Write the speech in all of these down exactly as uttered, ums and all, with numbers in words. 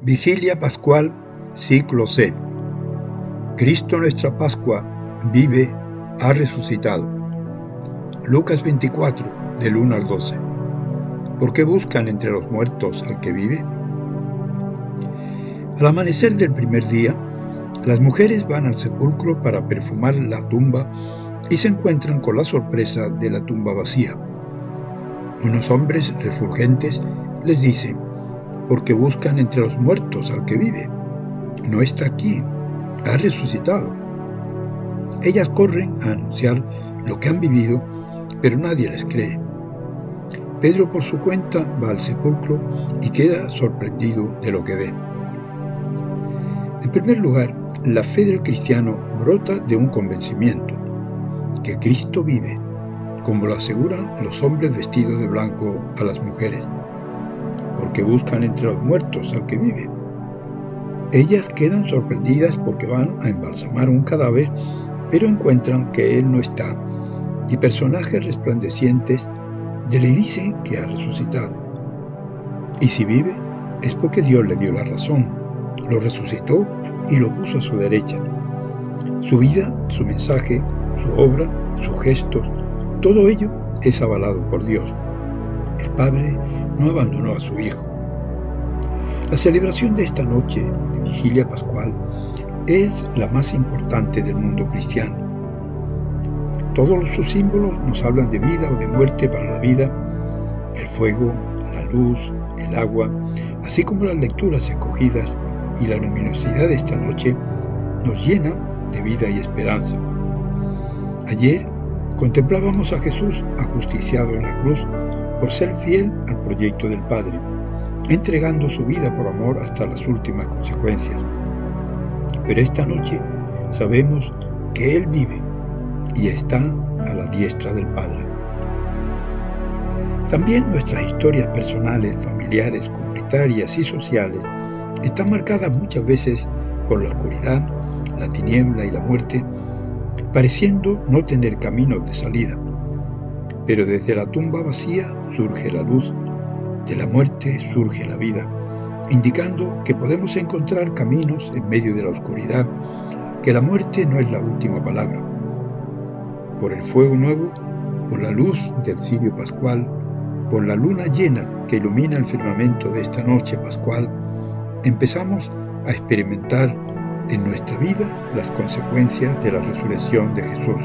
Vigilia Pascual, ciclo C. Cristo nuestra Pascua vive, ha resucitado. Lucas veinticuatro, del uno al doce. ¿Por qué buscan entre los muertos al que vive? Al amanecer del primer día, las mujeres van al sepulcro para perfumar la tumba y se encuentran con la sorpresa de la tumba vacía. Unos hombres refulgentes les dicen: ¿por qué buscan entre los muertos al que vive? No está aquí, ha resucitado. Ellas corren a anunciar lo que han vivido, pero nadie les cree. Pedro por su cuenta va al sepulcro y queda sorprendido de lo que ve. En primer lugar, la fe del cristiano brota de un convencimiento, que Cristo vive, como lo aseguran los hombres vestidos de blanco a las mujeres, porque buscan entre los muertos al que vive. Ellas quedan sorprendidas porque van a embalsamar un cadáver, pero encuentran que él no está, y personajes resplandecientes le dicen que ha resucitado. Y si vive, es porque Dios le dio la razón, lo resucitó y lo puso a su derecha. Su vida, su mensaje, su obra, sus gestos, todo ello es avalado por Dios. El Padre no abandonó a su Hijo. La celebración de esta noche de Vigilia Pascual es la más importante del mundo cristiano. Todos sus símbolos nos hablan de vida o de muerte para la vida: el fuego, la luz, el agua, así como las lecturas escogidas y la luminosidad de esta noche nos llenan de vida y esperanza. Ayer contemplábamos a Jesús ajusticiado en la cruz por ser fiel al proyecto del Padre, entregando su vida por amor hasta las últimas consecuencias. Pero esta noche sabemos que Él vive y está a la diestra del Padre. También nuestras historias personales, familiares, comunitarias y sociales están marcadas muchas veces por la oscuridad, la tiniebla y la muerte, pareciendo no tener caminos de salida. Pero desde la tumba vacía surge la luz, de la muerte surge la vida, indicando que podemos encontrar caminos en medio de la oscuridad, que la muerte no es la última palabra. Por el fuego nuevo, por la luz del cirio pascual, por la luna llena que ilumina el firmamento de esta noche pascual, empezamos a experimentar en nuestra vida las consecuencias de la resurrección de Jesús.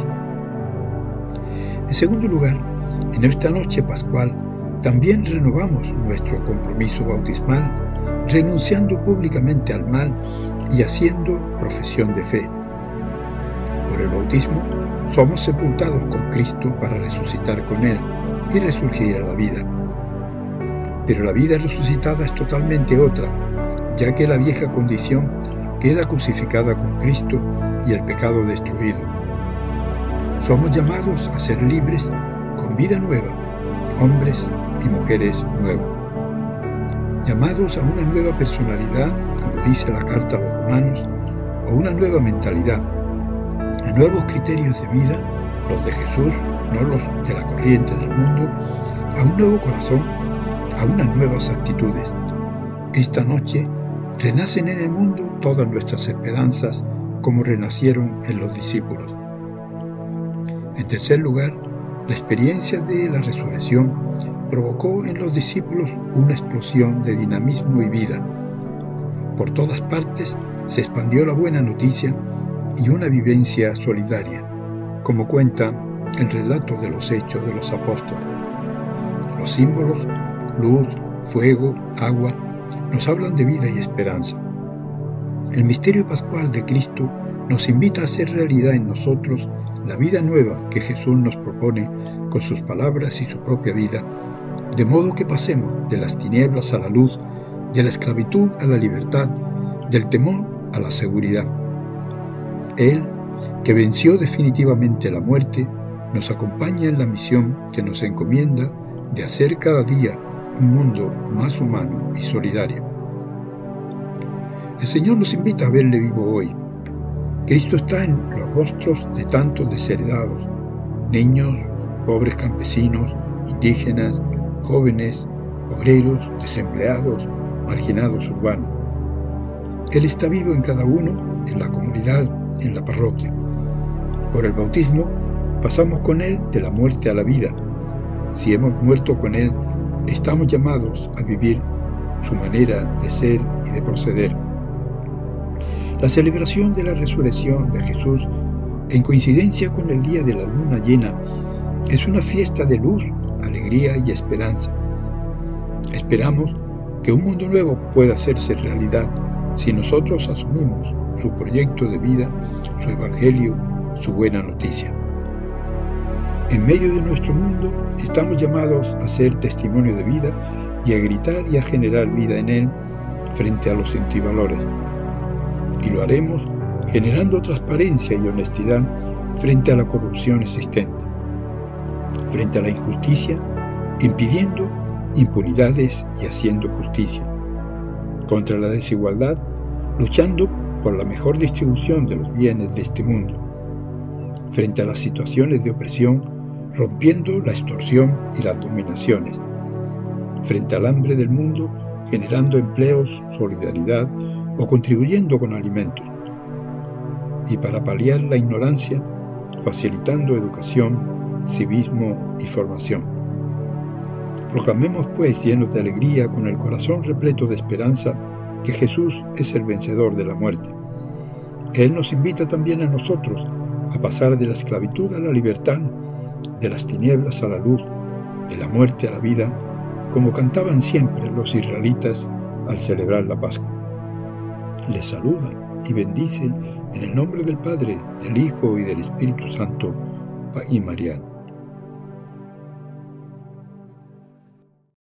En segundo lugar, en esta noche pascual también renovamos nuestro compromiso bautismal, renunciando públicamente al mal y haciendo profesión de fe. Por el bautismo somos sepultados con Cristo para resucitar con Él y resurgir a la vida. Pero la vida resucitada es totalmente otra, ya que la vieja condición queda crucificada con Cristo y el pecado destruido. Somos llamados a ser libres con vida nueva, hombres y mujeres nuevos. Llamados a una nueva personalidad, como dice la carta a los romanos, o una nueva mentalidad, a nuevos criterios de vida, los de Jesús, no los de la corriente del mundo, a un nuevo corazón, a unas nuevas actitudes. Esta noche renacen en el mundo todas nuestras esperanzas como renacieron en los discípulos. En tercer lugar, la experiencia de la resurrección provocó en los discípulos una explosión de dinamismo y vida. Por todas partes se expandió la buena noticia y una vivencia solidaria, como cuenta el relato de los Hechos de los Apóstoles. Los símbolos, luz, fuego, agua, nos hablan de vida y esperanza. El misterio pascual de Cristo nos invita a hacer realidad en nosotros la vida nueva que Jesús nos propone con sus palabras y su propia vida, de modo que pasemos de las tinieblas a la luz, de la esclavitud a la libertad, del temor a la seguridad. Él, que venció definitivamente la muerte, nos acompaña en la misión que nos encomienda de hacer cada día un mundo más humano y solidario. El Señor nos invita a verle vivo hoy. Cristo está en los rostros de tantos desheredados, niños, pobres campesinos, indígenas, jóvenes, obreros, desempleados, marginados urbanos. Él está vivo en cada uno, en la comunidad, en la parroquia. Por el bautismo pasamos con Él de la muerte a la vida. Si hemos muerto con Él, estamos llamados a vivir su manera de ser y de proceder. La celebración de la resurrección de Jesús, en coincidencia con el día de la luna llena, es una fiesta de luz, alegría y esperanza. Esperamos que un mundo nuevo pueda hacerse realidad si nosotros asumimos su proyecto de vida, su evangelio, su buena noticia. En medio de nuestro mundo estamos llamados a ser testimonio de vida y a gritar y a generar vida en él frente a los antivalores. Y lo haremos generando transparencia y honestidad frente a la corrupción existente, frente a la injusticia, impidiendo impunidades y haciendo justicia, contra la desigualdad, luchando por la mejor distribución de los bienes de este mundo, frente a las situaciones de opresión, rompiendo la extorsión y las dominaciones, frente al hambre del mundo, generando empleos, solidaridad o contribuyendo con alimentos, y para paliar la ignorancia, facilitando educación, civismo y formación. Proclamemos pues, llenos de alegría, con el corazón repleto de esperanza, que Jesús es el vencedor de la muerte. Él nos invita también a nosotros a pasar de la esclavitud a la libertad, de las tinieblas a la luz, de la muerte a la vida, como cantaban siempre los israelitas al celebrar la Pascua. Les saluda y bendice en el nombre del Padre, del Hijo y del Espíritu Santo y María.